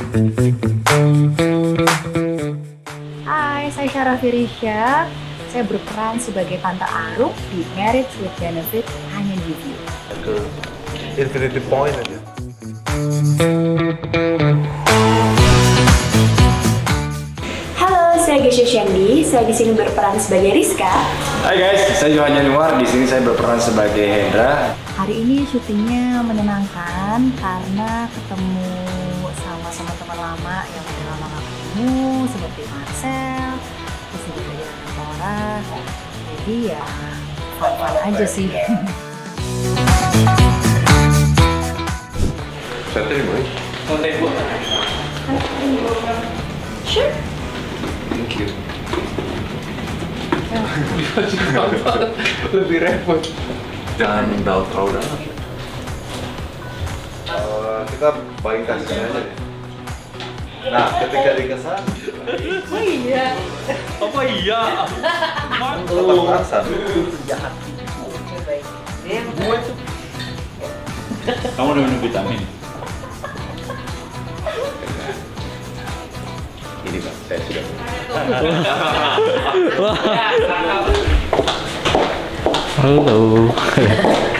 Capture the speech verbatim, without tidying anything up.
Hai, saya Syara Firisha. Saya berperan sebagai Tante Arum di Marriage with Benefit hanya di View. Ke infinity point aja. Halo, saya Gesha Shandy. Saya di sini berperan sebagai Rizka. Hai guys, saya Johan Januar. Di sini saya berperan sebagai Hendra. Hari ini syutingnya menenangkan karena ketemu sama sama teman lama yang udah lama gak ketemu, seperti Marcel, terus juga dari Tora. Jadi ya fun-fun aja sih. Saya terima. Sure. Thank you. Lebih repot. Jangan daun terlalu dalam. Uh, kita bagi kasihnya aja deh. Nah, ketika dikesan, Oh iya. Apa iya? tetap kerasan. Kamu udah minum vitamin? Ini Pak, saya sudah. Halo.